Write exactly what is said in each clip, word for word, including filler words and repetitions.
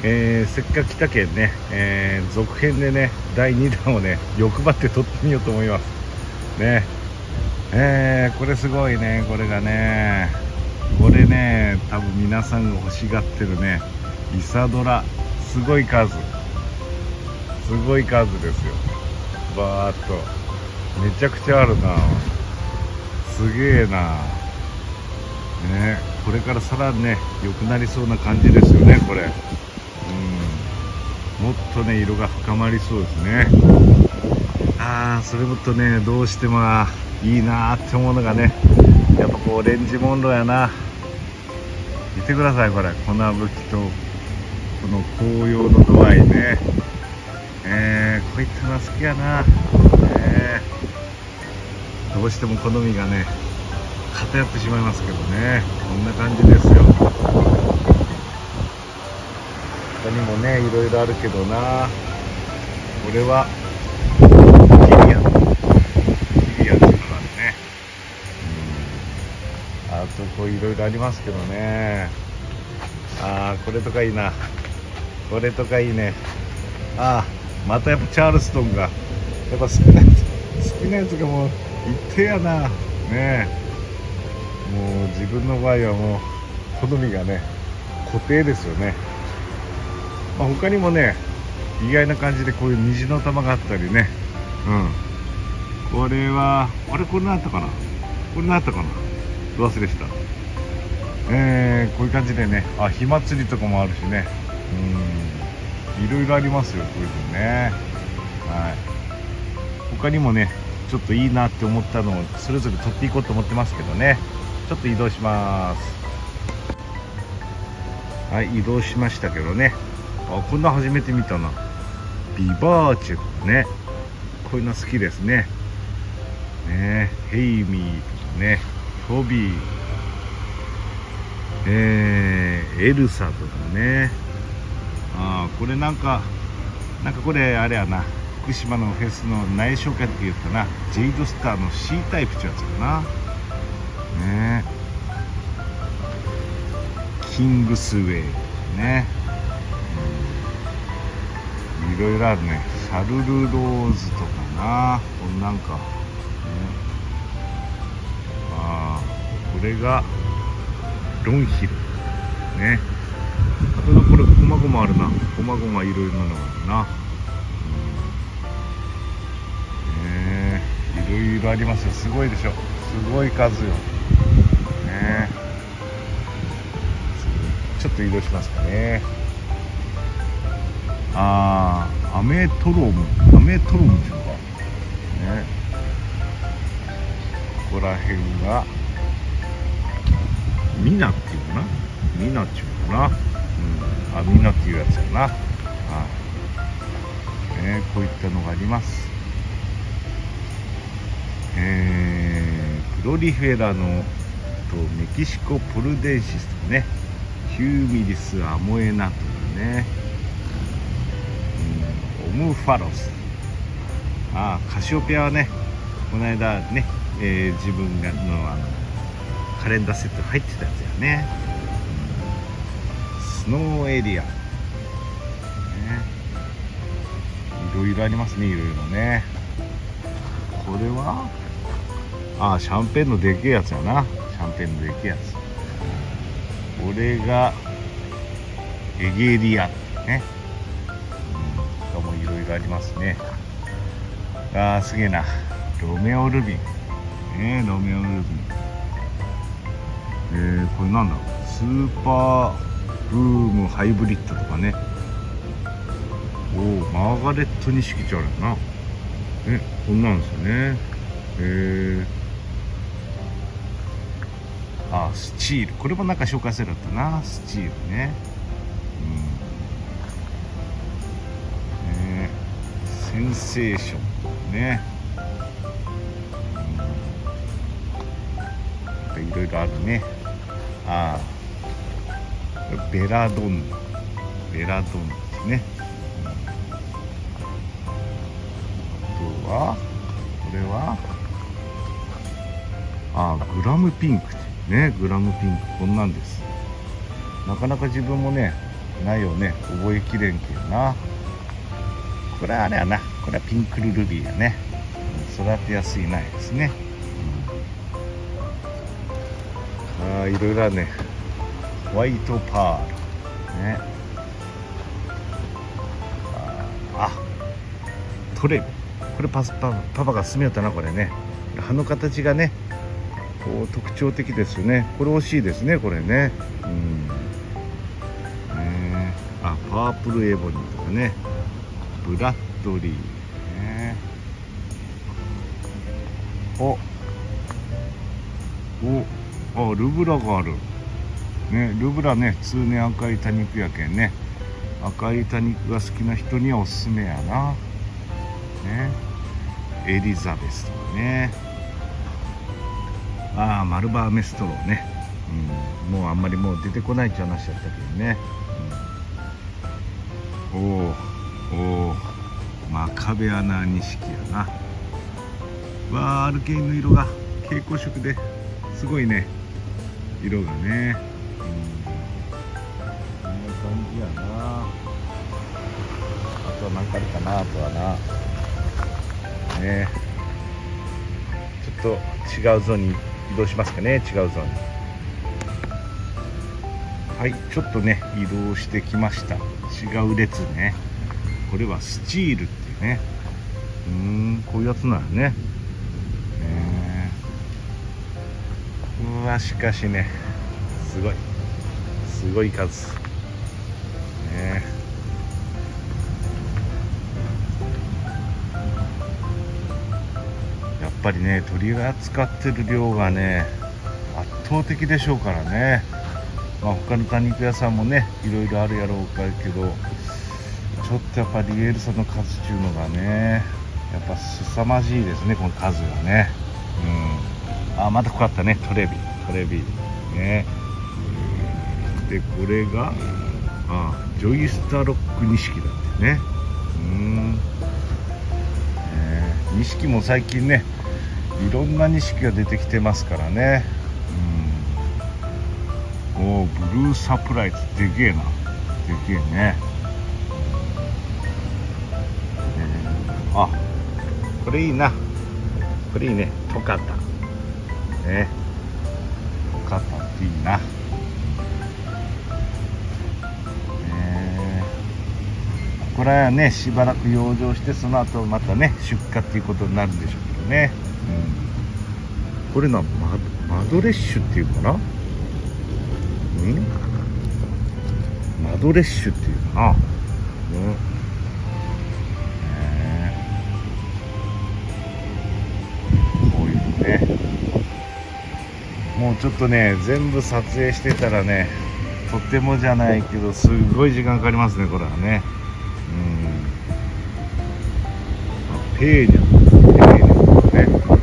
えー、せっかく来たけんね、えー、続編でねだいにだんをね欲張って撮ってみようと思いますね。えー、これすごいね。これがねこれね多分皆さんが欲しがってるねイサドラ、すごい数すごい数ですよ。バーっとめちゃくちゃあるな。すげえなね。これからさらにね良くなりそうな感じですよねこれ。うん、もっとね色が深まりそうですね。あーそれもっとねどうしてもいいなーって思うのがねやっぱこうオレンジモンローやな。見てくださいこれ、粉吹きとこの紅葉の度合いね。えー、こういったの好きやな、えー、どうしても好みがね偏ってしまいますけどね。こんな感じですよ。他にもねいろいろあるけどな。これはキリアキリアっていうのがあるね。うん、あとこういろいろありますけどね。あーこれとかいいな。これとかいいね。あーまたやっぱチャールストンがやっぱ好きなやつ好きなやつがもう一定やなね。もう自分の場合はもう好みがね固定ですよね。まあ、他にもね意外な感じでこういう虹の玉があったりね。うん、これはあれこれ何あったかなこれ何あったかな忘れした。えー、こういう感じでね、あ火祭りとかもあるしね。うんいろいろありますよこういうのね。はい、他にもねちょっといいなって思ったのをそれぞれ撮っていこうと思ってますけどね。ちょっと移動します。はい移動しましたけどね。あこんな初めて見たな。ビバーチュね、こういうの好きですね。ねヘイミーとかねトビー、えー、エルサとかね。あこれなんかなんかこれあれやな、福島のフェスの内緒会って言ったな、ジェイドスターの C タイプってやつかなね。キングスウェイね、うん、いろいろあるね。シャルルローズとかな、こんなんか、ね、あこれがロンヒルね。あとこれこまごまあるな。こまごまいろいろなのがあるな。ねいろいろありますよ。すごいでしょ。すごい数よ。ねちょっと移動しますかね。あーアメトロムアメトロムっていうのかね。ここら辺がミナっていうかな、ミナっていうかな、うん、あミナっていうやつかな。あ、ね、こういったのがあります。えー、プロリフェラのとメキシコポルデンシスとかね、ヒューミリスアモエナとかね、うん、オムファロス、あカシオペアはねこの間ね、えー、自分がのあのカレンダーセット入ってたやつやね。スノーエリア、ね、いろいろありますね。いろいろね。これはあシャンペーンのでけえやつやな。シャンペーンのでけえやつ。これがエゲリアね、うん、他もいろいろありますね。あーすげえな。ロメオルビンね、ロメオルビン。えー、これなんだろう、スーパーブームハイブリッドとかね。おおマーガレット錦ってあるな。ねこんなんですよね。えー、あスチール、これもなんか紹介されたな。スチールね。うん、えー、センセーションね。うん、いろいろあるね。ああベラドンベラドンですね。あとはこれはあグラムピンクね。グラムピンクこんなんです。なかなか自分もねないよね、覚えきれんけんな。これはあれやな、これはピンクルルビーやね。育てやすい苗ですね。うん、ああ、いろいろあるね。ホワイトパールね。ああ、トレビ、これパスパパパが勧めよったな、これね。葉の形がね、こう特徴的ですよね。これ惜しいですね、これね。うん、ね、あ、パープルエボニーとかね、ブラッドリーね。おお、あ、ルブラがあるね。ルブラね、通年赤い多肉やけんね。赤い多肉が好きな人にはおすすめやなね。エリザベスとかね。ああ、マルバーメストローね、うん、もうあんまりもう出てこないって話だったけどね、うん、おおお、マカベアナ錦やな。わあ、アルケインの色が蛍光色ですごいね、色がね、うん、こんな感じやな。あとは何かあるかな、あとはなね、ちょっと違うゾーンに移動しますかね、違うゾーンに。はい、ちょっとね移動してきました。違う列ね。これはスチールっていうね、うーん、こういうやつなのね。えー、うわ、しかしね、すごいすごい数ね。やっぱりね、鳥が扱ってる量がね圧倒的でしょうからね。まあ、他の多肉屋さんもねいろいろあるやろうかけど、ちょっとやっぱりリエールさんの数っていうのがね、やっぱ凄まじいですね、この数がね。うん、あ、またこかったね、トレビトレビね。でこれがあジョイスターロック錦だってね。うん、錦も最近ねいろんな錦が出てきてますからね。うん、おー、ブルーサプライズでけえな、でけえね。えー、あ、これいいな、これいいね、トカタね、トカタっていいな。これはねしばらく養生して、その後またね出荷っていうことになるんでしょうけどね。うん、これな、マ, マドレッシュっていうかな、んマドレッシュっていうかな、うん、えー、こういうのね。もうちょっとね全部撮影してたらね、とてもじゃないけどすごい時間かかりますね、これはね。うん、ペーニャ、ペーニャね。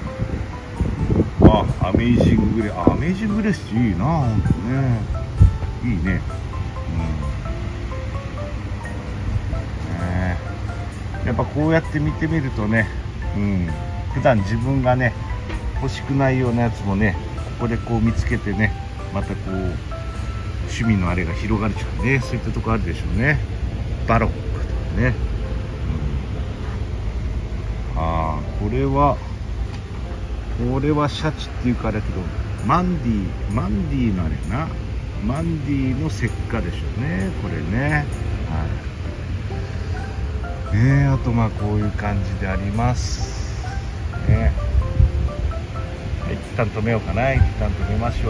あ、アメイジンググレアメイジンググレスいいな、ほんとね、いいね。うん、ね、やっぱこうやって見てみるとね、うん、普段自分がね欲しくないようなやつもね、ここでこう見つけてね、またこう趣味のあれが広がるちゃうね、そういったとこあるでしょうね。バロックとかね、うん、ああ、これはこれはシャチっていうかあれだけど、マンディマンディのあれな、マンディの石化でしょうね、これね。はい、ね、あとまあこういう感じでありますね。はい、一旦止めようかな、一旦止めましょう。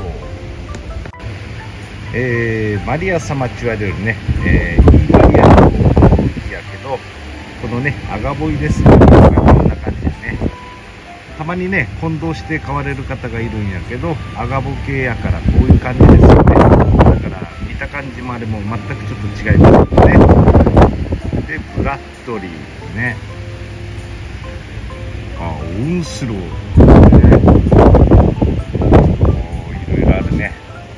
えー、マリア様って言われるね、えー、いいマリアの木やけど、このねアガボイですね、こんな感じですね。たまにね混同して買われる方がいるんやけど、アガボ系やからこういう感じですよね。だから見た感じもあれも全くちょっと違いますよね。でブラッドリーね、あ、オンスロー、ね、お、いろいろあるね。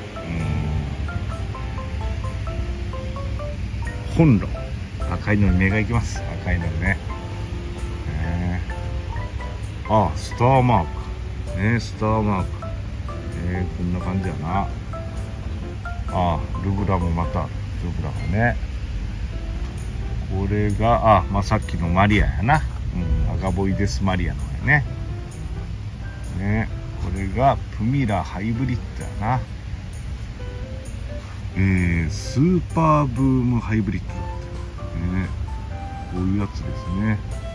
本炉、赤いのに目がいきます、赤いのにね。えー、あ、スターマークね、スターマーク、えー、こんな感じやな。あ、ルブラもまたョブラがね。これがあ、まあ、さっきのマリアやな、うん、アガボイデスマリアのやね。ね、これがプミラハイブリッドやな。えー、スーパーブームハイブリッドだってね。こういうやつですね。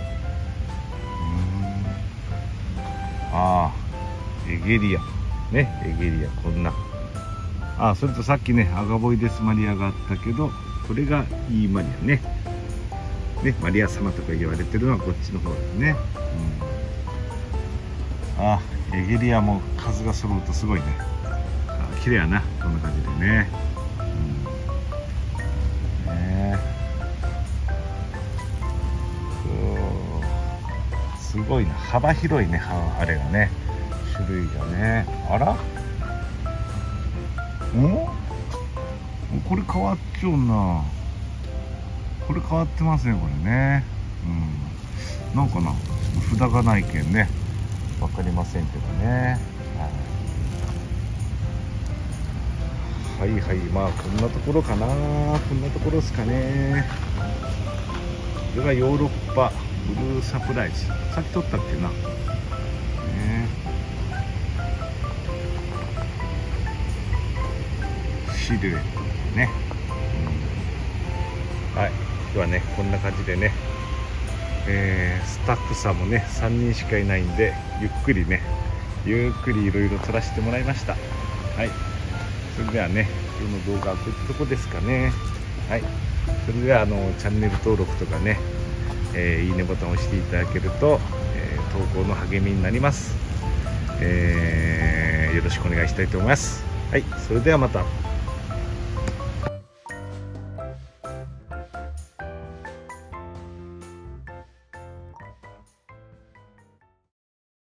うん、ああ、エゲリアね、エゲリアこんな。あ、それとさっきねアガボイデスマリアがあったけど、これがイーマリアね。ね、マリア様とか言われてるのはこっちの方ですね。うん、あ、エゲリアも数が揃うとすごいね。あ、綺麗やな、こんな感じでね。うん、ね、すごいな、幅広いね、あれがね、種類がね。あら、お、これ変わっちゃうな。これ変わってますね、これね。うん、なんかな、札がないけんね、わかりませんけどね。はいはいはい、まあこんなところかな、こんなところですかね。これがヨーロッパブルーサプライズ、さっき撮ったっけな。ね、シルエットね。うん、はい、ではね、こんな感じでね、えー、スタッフさんもねさんにんしかいないんで、ゆっくりねゆっくりいろいろ撮らせてもらいました。はい、それではね、今日の動画はこういったとこですかね。はい、それではあのチャンネル登録とかね、えー、いいねボタンを押していただけると、えー、投稿の励みになります。えー、よろしくお願いしたいと思います。はい、それではまた。